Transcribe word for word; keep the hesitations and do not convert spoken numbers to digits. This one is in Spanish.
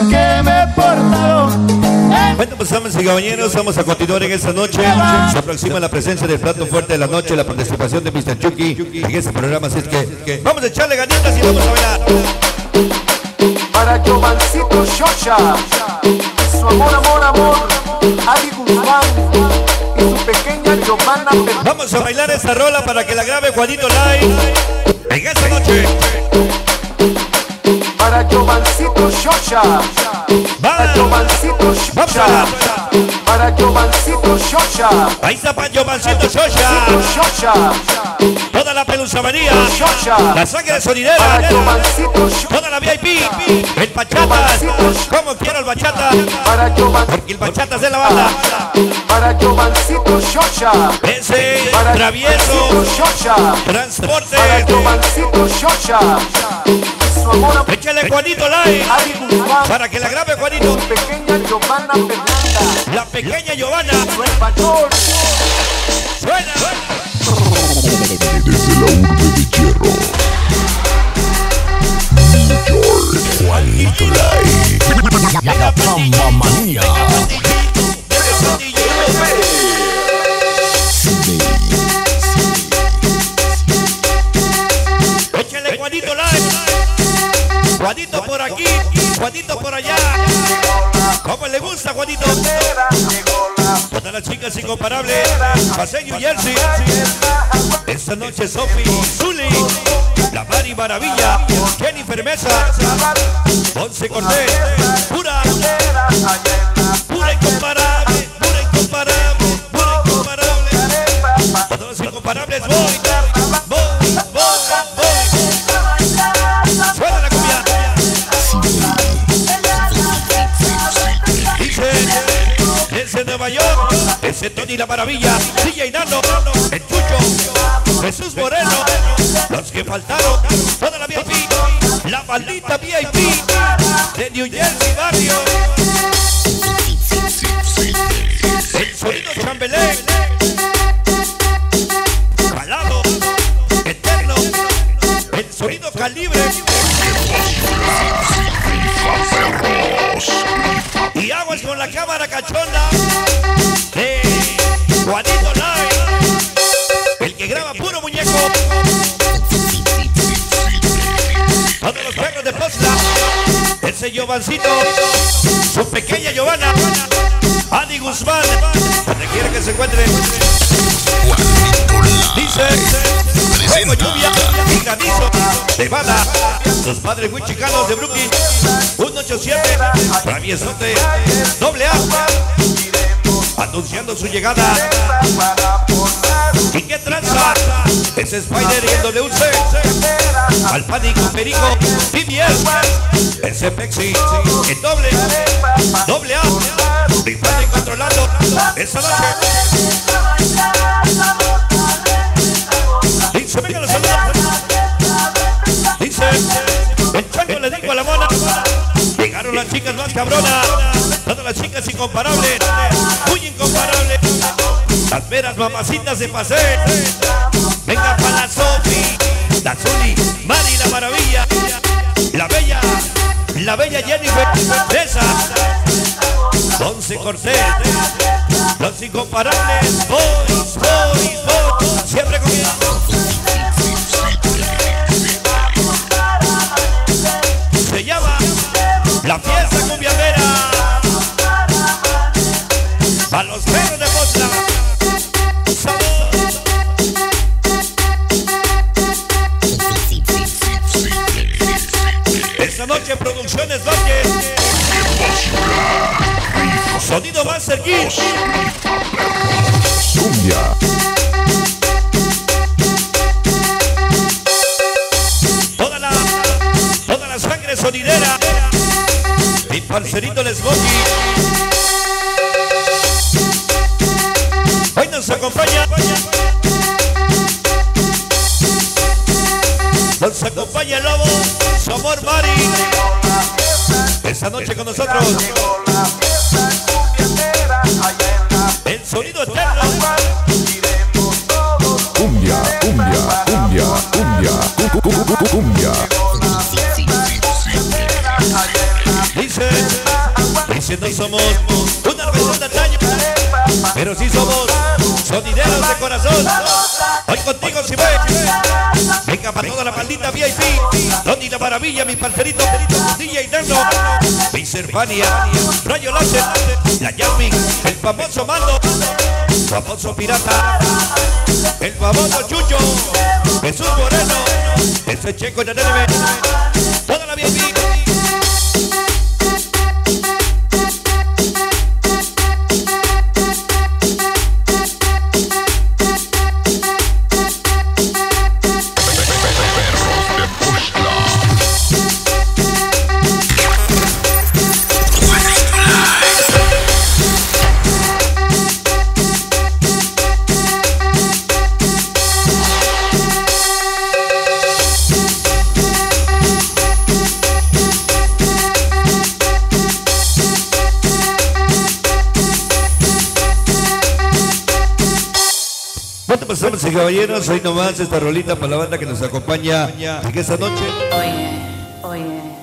que me portaron. Bueno, pues damas y caballeros, vamos a continuar en esta noche. Se aproxima la presencia del plato fuerte de la noche, la participación de mister Chucky en este programa, así es que vamos a echarle ganitas y vamos a bailar. Para Giovancito Xoxa, su amor, amor, amor, Adi Guzmán y su pequeña Giovanna. Vamos a bailar esta rola para que la grabe Juanito Live en esta noche. Para Giovancito Xoxa, para Giovancito Xoxa, para Giovancito Xoxa. Ahí está para Giovancito Xoxa. Toda la pelusa María, la sangre sonidera, toda la V I P, el bachata, como quiero el bachata, porque el bachata es de la banda. Para Giovancito Xoxa, ese travieso transporte. Para Giovancito Xoxa, échale Juanito Live para que la grabe Juanito. Pequeña Giovanna Fernanda, la pequeña Giovanna. Suena. Desde la urbe de hierro, New York, Juanito Live, la, la Tramba Manía. Échale Juanito Live. Juanito por aquí, Juanito por allá. ¿Cómo le gusta, Juanito? Todas las chicas incomparables, Paseño y Jersey. Esta noche Sophie, Zuli, la Mari Maravilla, Jennifer Mesa, Ponce Cortés, pura, pura incomparable, pura incomparable, pura incomparable. Todos los incomparables, voy, voy, voy, voy. Suena la cumbia. Desde Nueva York, ese Tony la Maravilla, D J Nano, el Chucho, Jesús Moreno, los que faltaron, toda la V I P, la maldita V I P de New Jersey Barrio, el sonido Chambelén, Calado, Eterno, el sonido Calibre. Y aguas con la cámara cachonda de Juanito Live, el que graba puro muñeco. Todos los perros de Postla, ese Giovancito, su pequeña Giovanna, Adi Guzmán, donde quiera que se encuentre. Dice, fuego, lluvia y granizo de bala. Los padres muy chicanos de Brooklyn, uno ochenta y siete, traviesote, doble A, anunciando su llegada. ¿Y qué tranza? Ese Spider y el W C, al pánico, Perico, P B S, ese Pexi, el doble, doble A, rifando y controlando esa noche. Dice, venga los saludos. Dice, el chango le dijo a la mona, llegaron las chicas más cabronas, todas las chicas incomparables, muy incomparables, las veras mamacitas de paseo. Venga para la Sophie, la Zuli, Mari la Maravilla, la bella, la bella Jennifer Mesa, Ponce Cortés, los incomparables, boys, boys, boys, siempre conmigo. Se llama la fiesta cumbiambera a los perros de Postla. Esta noche Producciones Valle, sonido Master Kid, cumbia. Toda la, toda la sangre sonidera, mi parcerito el Smokey. Hoy nos acompaña, nos acompaña el Lobo, su amor Mari. Esta noche con nosotros, el sonido eterno. Cumbia, cumbia, cumbia, cumbia, cu- cu- cu- cu- cumbia. Dice Dicen no somos una versión de antaño, pero sí somos sonideros de corazón. Hoy contigo si ve. Venga para toda la maldita V I P. Tony la maravilla, mi parcerito, D J Nano, Mister Fania, Rayo Láser, la Yasmin, el famoso Mando, famoso Pirata, el famoso Chucho, Jesús Moreno, ese Checo en el N B, toda la V I P. Damas y caballeros, hoy nomás esta rolita para la banda que nos acompaña en esta noche. Oye, oye.